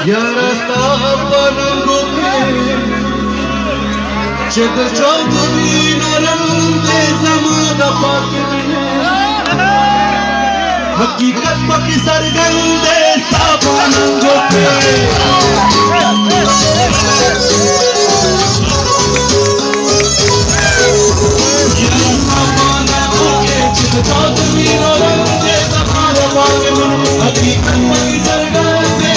यारा sta Anango के चद चौधरी नरंदे ज़माना पाके हकीकत पकी सरगंदे सब Anango के चौधरी नरंदे ज़माना पाके हकीकत पकी सरगंदे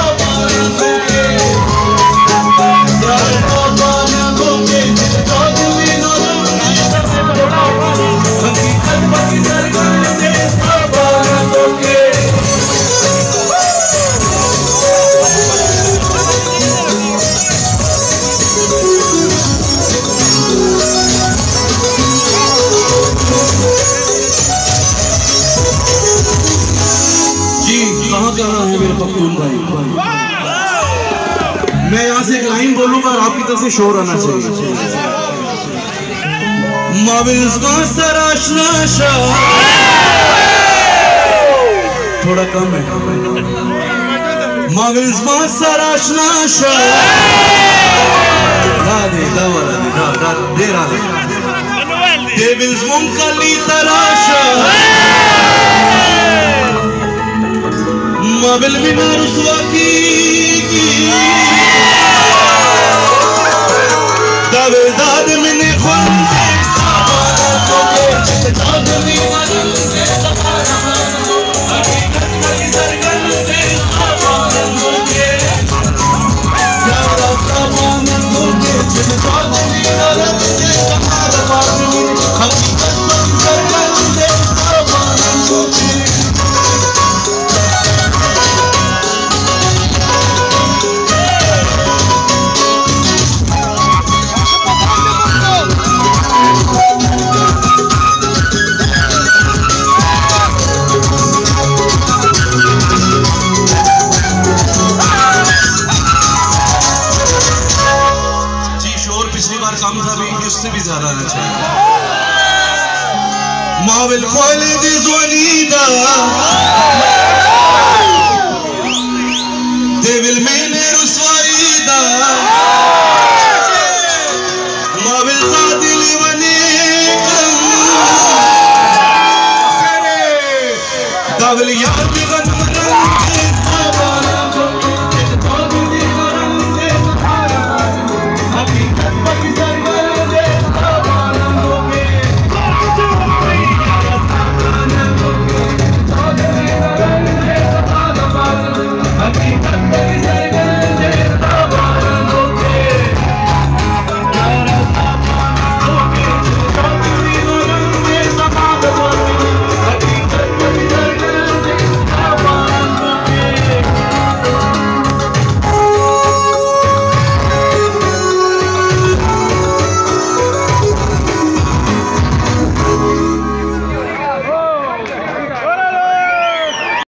मैं यहाँ से एक लाइन बोलूंगा और आपकी तरफ से शोर आना चाहिए। थोड़ा कम है। माबिल बिना रुसवा की दावेदार मैंने ख्वांदे चौधरी नरंदे हकीकत में सरगंदे Anango के यारा sta Anango के चौधरी नरंदे हकीकत में सरगंदे Anango के कम था भी उससे भी ज्यादा आना चाहिए। माविल खोले दी ज़वानीदा देविल मैंने रुसवाईदा माविल ज़ादिल वने दाविल याद